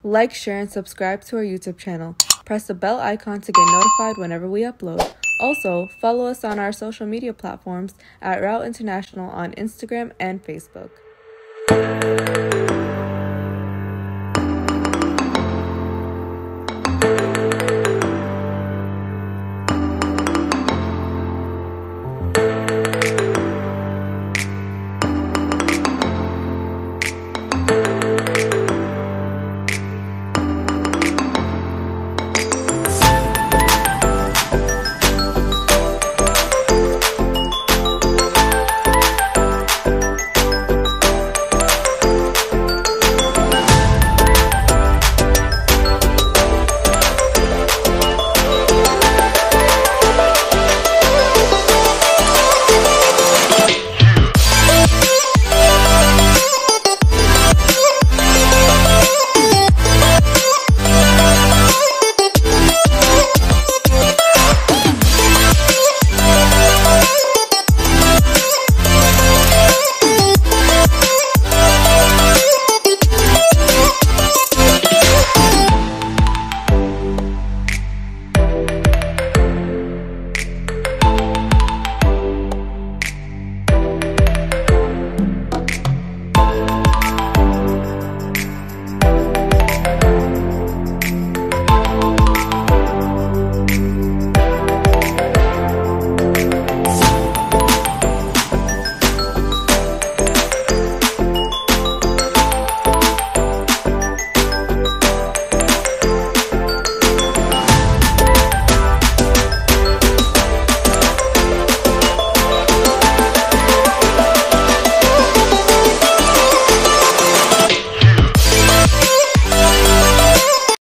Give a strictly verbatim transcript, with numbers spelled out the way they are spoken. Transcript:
Like, share, and subscribe to our YouTube channel. Press the bell icon to get notified whenever we upload. Also, follow us on our social media platforms at Rao International on Instagram and Facebook.